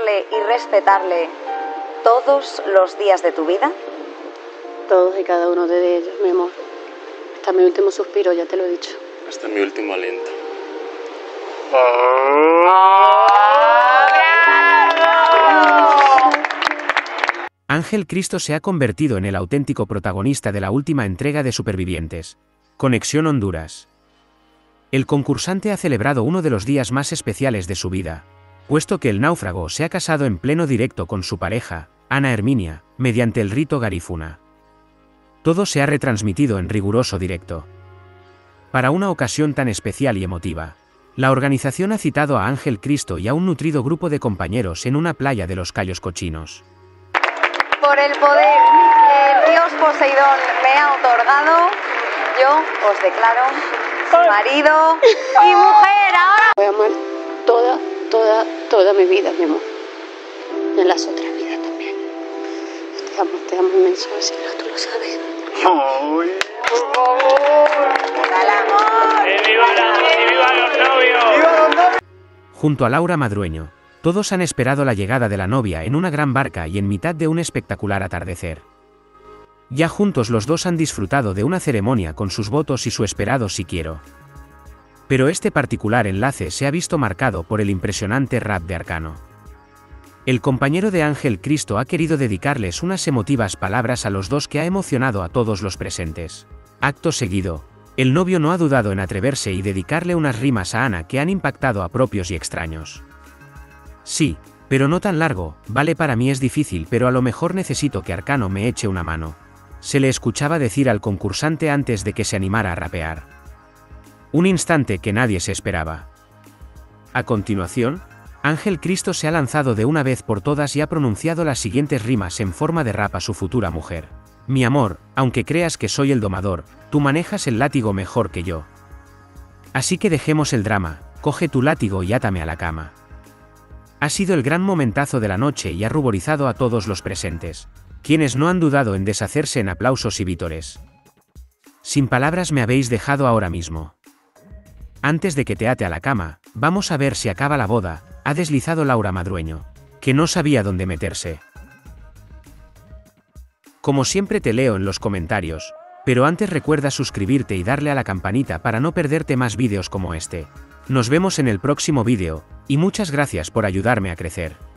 amarle y respetarle todos los días de tu vida? Todos y cada uno de ellos, mi amor. Hasta mi último suspiro, ya te lo he dicho. Hasta mi último aliento. Ángel Cristo se ha convertido en el auténtico protagonista de la última entrega de Supervivientes. Conexión Honduras. El concursante ha celebrado uno de los días más especiales de su vida, puesto que el náufrago se ha casado en pleno directo con su pareja, Ana Herminia, mediante el rito garífuna. Todo se ha retransmitido en riguroso directo. Para una ocasión tan especial y emotiva, la organización ha citado a Ángel Cristo y a un nutrido grupo de compañeros en una playa de los Cayos Cochinos. Por el poder que el dios Poseidón me ha otorgado, yo os declaro marido y mujer. Ahora Voy a amar toda mi vida, mi amor. En las otras vidas también. Te amo inmenso, Silvia, tú lo sabes. ¡Ay, por favor! ¡Viva el amor! ¡Y viva los novios! Junto a Laura Madrueño, todos han esperado la llegada de la novia en una gran barca y en mitad de un espectacular atardecer. Ya juntos los dos han disfrutado de una ceremonia con sus votos y su esperado "si quiero". Pero este particular enlace se ha visto marcado por el impresionante rap de Arcano. El compañero de Ángel Cristo ha querido dedicarles unas emotivas palabras a los dos que ha emocionado a todos los presentes. Acto seguido, el novio no ha dudado en atreverse y dedicarle unas rimas a Ana que han impactado a propios y extraños. Sí, pero no tan largo, vale, para mí es difícil, pero a lo mejor necesito que Arcano me eche una mano. Se le escuchaba decir al concursante antes de que se animara a rapear. Un instante que nadie se esperaba. A continuación, Ángel Cristo se ha lanzado de una vez por todas y ha pronunciado las siguientes rimas en forma de rap a su futura mujer. Mi amor, aunque creas que soy el domador, tú manejas el látigo mejor que yo. Así que dejemos el drama, coge tu látigo y átame a la cama. Ha sido el gran momentazo de la noche y ha ruborizado a todos los presentes, quienes no han dudado en deshacerse en aplausos y vítores. Sin palabras me habéis dejado ahora mismo. Antes de que te ate a la cama, vamos a ver si acaba la boda, ha deslizado Laura Madrueño, que no sabía dónde meterse. Como siempre te leo en los comentarios, pero antes recuerda suscribirte y darle a la campanita para no perderte más vídeos como este. Nos vemos en el próximo vídeo, y muchas gracias por ayudarme a crecer.